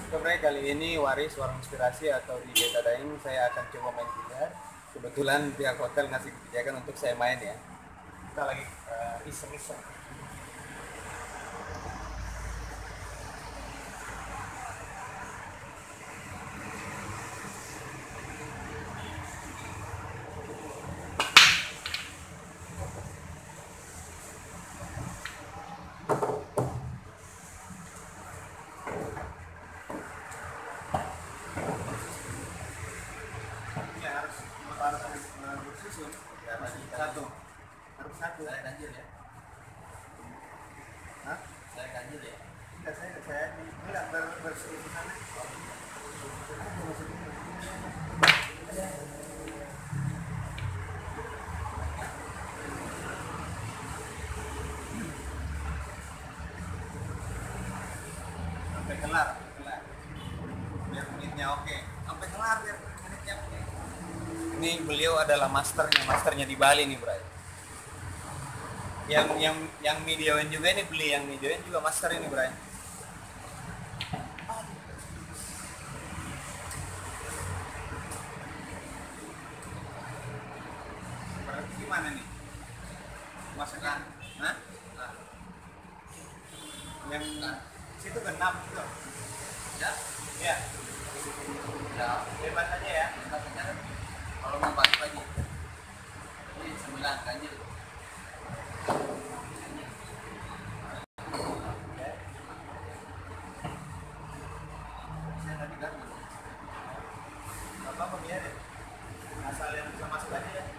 Oke, kali ini Waris Warung Inspirasi atau di Beta Daeng saya akan coba main biliar. Kebetulan pihak hotel ngasih kebijakan untuk saya main ya. Kita lagi iseng-iseng. Ya harus bersusun. Ya, satu. Harus satu. Saya ganjil ya. Hah? Saya ganjil ya. Enggak, saya enggak bersusun sana. Sampai kelar. Biar menitnya oke. Sampai kelar biar menitnya oke. Ini beliau adalah masternya di Bali nih, Bray. Yang videoin juga ini beli yang videoin juga master ini, Bray. Berarti gimana nih? Masukkan. Hah? Nah, Yang situ genap gitu. ya, Ya, ya. bebas aja ya. Katanya kalau mau balik lagi. Ini 9 ganjil. Saya tadi ganjil. Apa biarin. Asal yang bisa masuk aja ya.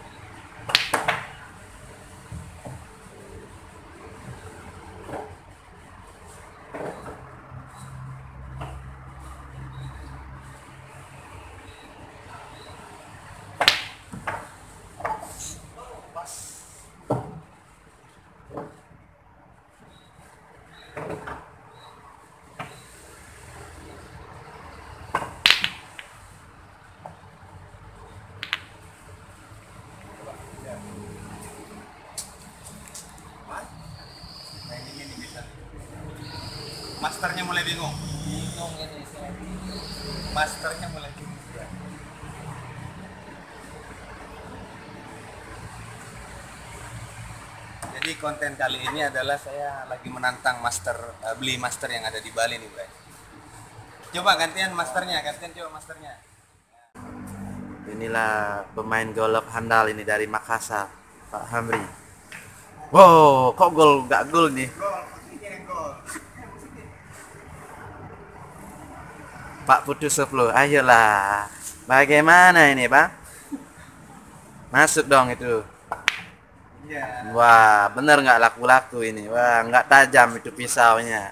Nah, ini bisa. Masternya mulai bingung. Bingung ini saya. Masternya mulai bingung. Jadi konten kali ini adalah saya lagi menantang beli master yang ada di Bali nih, Bray. Coba gantian masternya, coba masternya. Inilah pemain golf handal ini dari Makassar, Pak Hamri. Wow, kok gol nggak gol nih? Gol, ini yang gol. Pak Putu Soplo, ayolah. Bagaimana ini, Pak? Masuk dong itu. Iya. Wah, bener nggak laku-laku ini? Wah, nggak tajam itu pisaunya.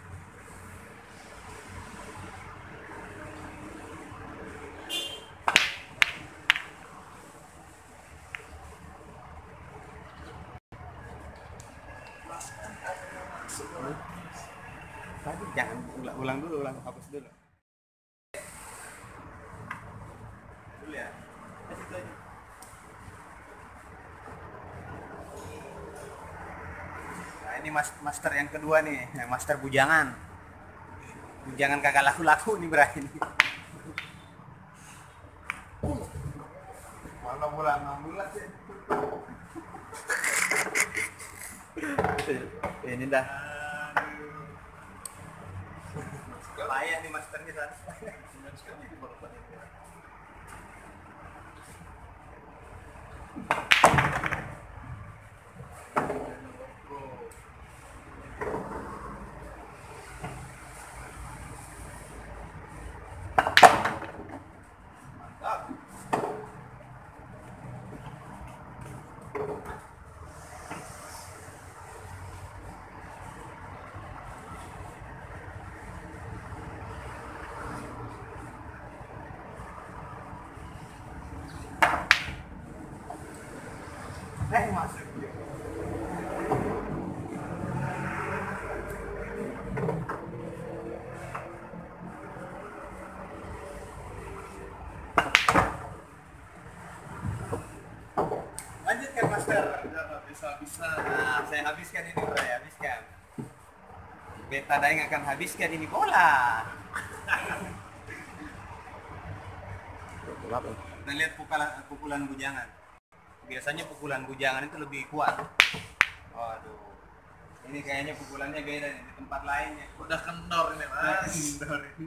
Tadi jangan ulang dulu, hapus dulu. Dulu ya. Kasih itu aja. Nah, ini master yang kedua nih, master bujangan. Bujangan kagak laku-laku nih, Bray. Malah pulang 16 ya. Ini dah. Payah nih masternya tadi. Mantap. Masuk. Lanjutkan master. Bisa. Nah, saya habiskan ini, Bro, ya. Habiskan. Beta Daeng akan habiskan ini bola. Gelap ya. Kita lihat pukulan bujangan. Biasanya pukulan bujangan itu lebih kuat. Waduh. Ini kayaknya pukulannya beda nih di tempat lainnya. Udah kendor ini mas. Kendor ini.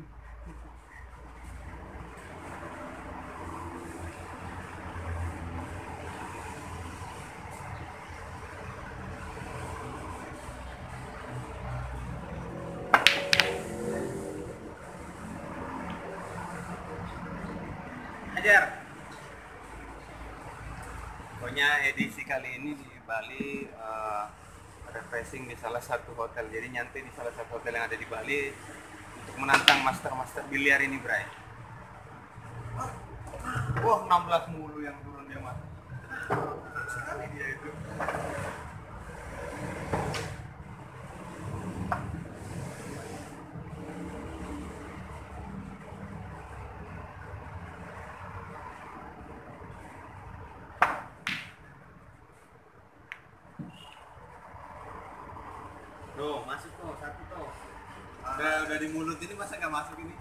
Ajar. Pokoknya edisi kali ini di Bali refreshing di salah satu hotel. Jadi nyantai di salah satu hotel yang ada di Bali untuk menantang master biliar ini, Bray. Wah, 16 mulu yang turun dia mas. Sekali dia itu. Tuh, masuk tuh, satu tuh. Udah di mulut ini masa nggak masuk ini?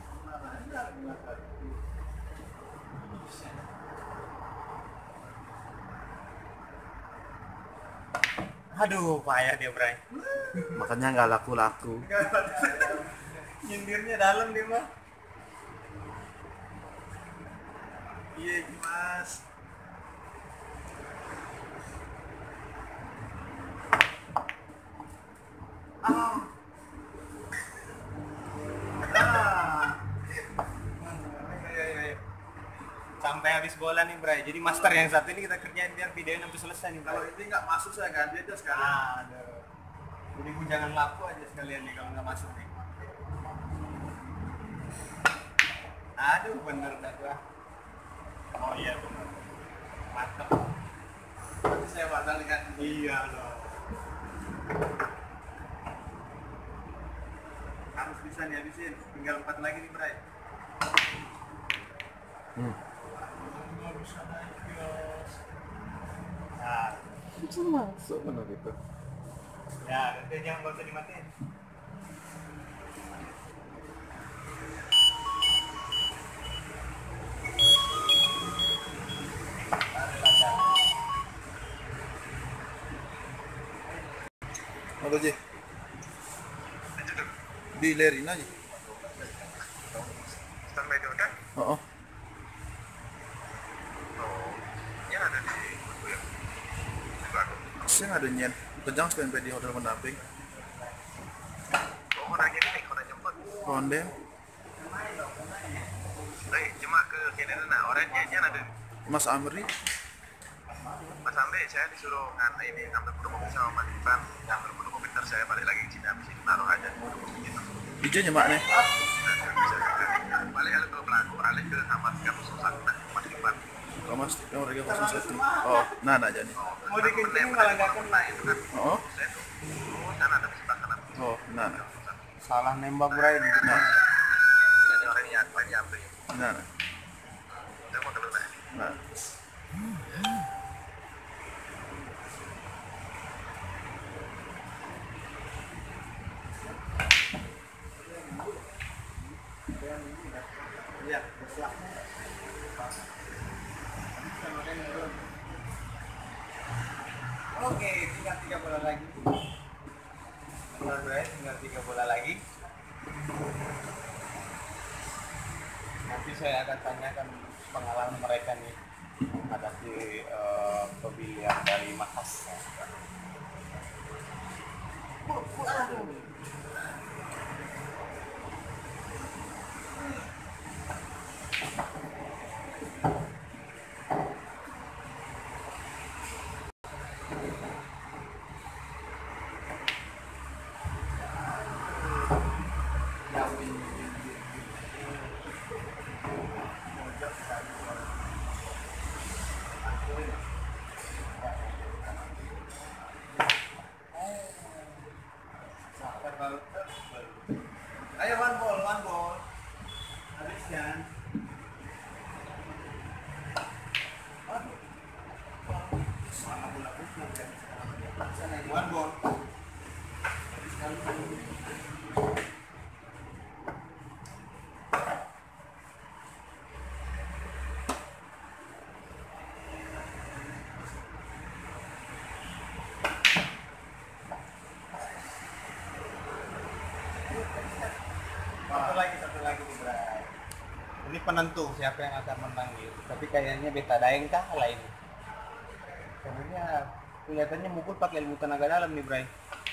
Aduh, payah dia, Bray. Makanya nggak laku-laku. Nyindirnya dalam dia mah. Iya, Mas. Ah. Ayo. Sampai habis bola nih, Bray. Jadi master yang satu ini kita kerjain biar videonya sampai selesai nih, Bray. Kalau ini nggak masuk saya ganti aja sekarang. Aduh. Jadi pun jangan laku aja sekalian nih kalau nggak masuk nih. Aduh, bener dah gua. Oh iya bener. Mantap. Nanti saya batalkan. Iya loh. Harus bisa nih habisin. Tinggal 4 lagi nih, Bray. Nggak bisa naik, Yos. Nah, Bisa masuk mana gitu. ya, nanti jangan nggak usah dimatiin. Apa sih? Dilerin aja. Sampai di hotel? Oh, Ya ada di ya. saya nggak ada nyen. Kejang sampai di hotel pendamping. Oh, orang ini nih, orang jemput. Konden, Baik, cuma ke kini nah orang nyanyi ada. Mas Amri, Mas Ambe, saya disuruh ngambil foto mobil sama Mas Ivan, ngambil foto mobil ntar saya balik lagi ke sini habis itu naruh aja foto mobil gitu. hijau nyemak nih. Bisa juga. Balik ke pelaku, balik ke kamar 301 nah, Mas Ivan. Oh Mas, oh 301. Oh, nah aja nih. Mau dikencing malah nggak kena Oh, itu kan ada di sebelah kanan. oh, nah. Salah nembak, Bray. Nah, Jadi orang yang ambil. nah. Saya mau keluar. Nah. Iya, besar. Oke, tinggal 3 bola lagi. Benar, Bray, tinggal 3 bola lagi. Nanti saya akan tanyakan pengalaman mereka nih hadapi pemilihan dari Makassar. Ayo one ball. Habiskan. One ball. Satu lagi nih, Bray. Ini penentu siapa yang akan menang gitu. Tapi kayaknya Beta Daeng kalah ini. Karena kelihatannya mukul pakai ilmu tenaga dalam nih, Bray.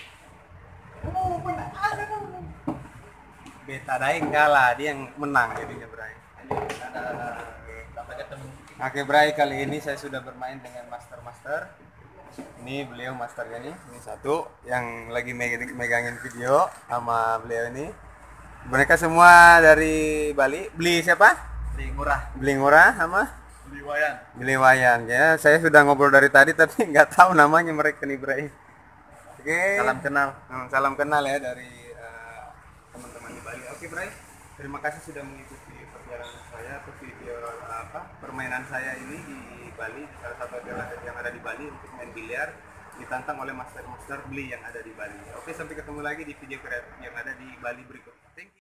Beta Daeng kalah, dia yang menang jadinya, Bray. Sampai ketemu. Oke, Bray, kali ini saya sudah bermain dengan master. Ini beliau masternya nih, ini satu yang lagi megangin video sama beliau ini. Mereka semua dari Bali. Beli siapa? Beli ngurah sama Beli Wayan. Ya, saya sudah ngobrol dari tadi tapi nggak tahu namanya mereka nih, Bray. Oke. Salam kenal ya dari teman-teman di Bali. Oke, Bray. Terima kasih sudah mengikuti perjalanan saya atau video permainan saya ini di Bali, di salah satu hotel yang ada di Bali untuk main biliar ditantang oleh master Beli yang ada di Bali. Oke, sampai ketemu lagi di video kreatif yang ada di Bali berikutnya. Thank you.